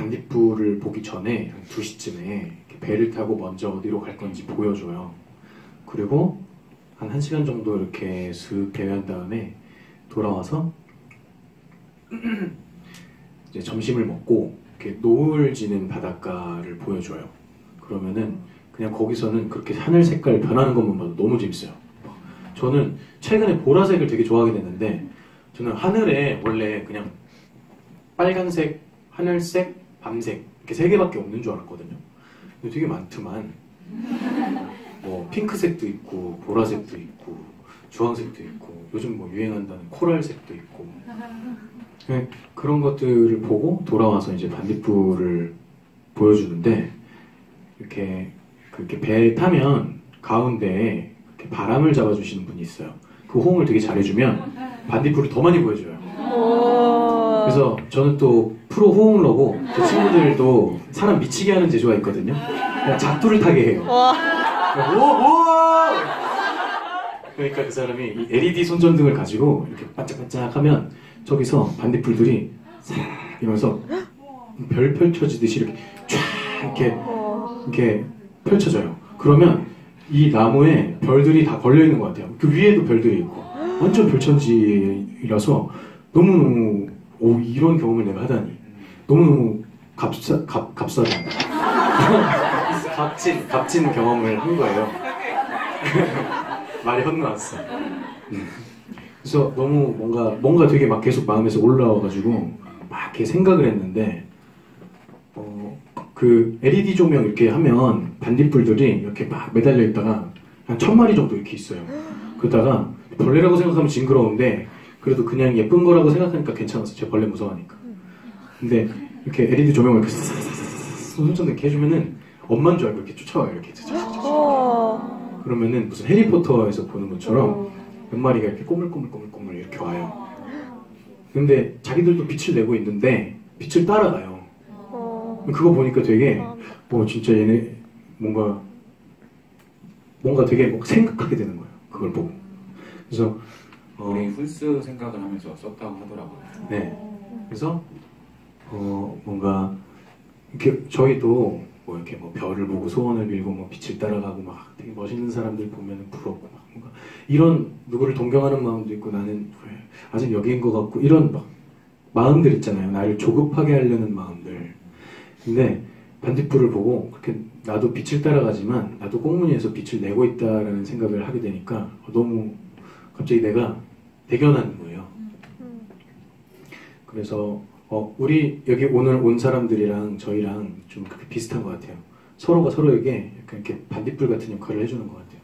반딧불을 보기 전에 한 2시쯤에 배를 타고 먼저 어디로 갈 건지 보여줘요. 그리고 한 1시간 정도 이렇게 슥 대회한 다음에 돌아와서 이제 점심을 먹고 이렇게 노을 지는 바닷가를 보여줘요. 그러면은 그냥 거기서는 그렇게 하늘 색깔 변하는 것만 봐도 너무 재밌어요. 저는 최근에 보라색을 되게 좋아하게 됐는데, 저는 하늘에 원래 그냥 빨간색, 하늘색, 밤색 이렇게 3개밖에 없는 줄 알았거든요. 근데 되게 많더만. 뭐 핑크색도 있고 보라색도 있고 주황색도 있고 요즘 뭐 유행한다는 코랄색도 있고. 네, 그런 것들을 보고 돌아와서 이제 반딧불을 보여주는데, 이렇게 그렇게 배 타면 가운데에 이렇게 바람을 잡아주시는 분이 있어요. 그 호응을 되게 잘해주면 반딧불을 더 많이 보여줘요. 그래서 저는 또 프로 호응러고, 제 친구들도 사람 미치게 하는 재주가 있거든요. 그냥 작두를 타게 해요. 오! 그러니까 그 사람이 이 LED 손전등을 가지고 이렇게 반짝반짝 하면 저기서 반딧불들이 싹 이러면서 별 펼쳐지듯이 이렇게 쫙 이렇게 펼쳐져요. 그러면 이 나무에 별들이 다 걸려있는 것 같아요. 그 위에도 별들이 있고 완전 별천지라서 너무너무 이런 경험을 내가 하다니 너무너무 값싸다. 값진 경험을 한 거예요. 말이 헛나왔어. 그래서 너무 뭔가 되게 막 계속 마음에서 올라와가지고 막 이렇게 생각을 했는데, 그 LED 조명 이렇게 하면 반딧불들이 이렇게 막 매달려 있다가 한 1000마리 정도 이렇게 있어요. 그러다가 벌레라고 생각하면 징그러운데 그래도 그냥 예쁜 거라고 생각하니까 괜찮았어. 제가 벌레 무서워하니까. 근데 이렇게 LED 조명을 이렇게 손전등 이렇게 해주면은 엄마인 줄 알고 이렇게 쫓아와요. 이렇게 그러면은 무슨 해리포터에서 보는 것처럼 몇 마리가 이렇게 꼬물꼬물꼬물꼬물 이렇게 와요. 근데 자기들도 빛을 내고 있는데 빛을 따라가요. 그거 보니까 되게 진짜 얘네 뭔가 되게 뭐 생각하게 되는 거예요. 그걸 보고. 그래서 우리 훈스 생각을 하면서 썼다고 하더라고요. 네. 그래서 뭔가 이렇게 저희도 뭐 이렇게 뭐 별을 보고 소원을 빌고 뭐 빛을 따라가고 막 되게 멋있는 사람들 보면 부럽고 막 뭔가 이런 누구를 동경하는 마음도 있고, 나는 아직 여기인 것 같고 이런 막 마음들 있잖아요. 나를 조급하게 하려는 마음들. 근데 반딧불을 보고 그렇게 나도 빛을 따라가지만 나도 꽁무니에서 빛을 내고 있다라는 생각을 하게 되니까 너무 갑자기 내가 대견한 거예요. 그래서 우리 여기 오늘 온 사람들이랑 저희랑 좀 그렇게 비슷한 것 같아요. 서로가 서로에게 약간 이렇게 반딧불 같은 역할을 해주는 것 같아요.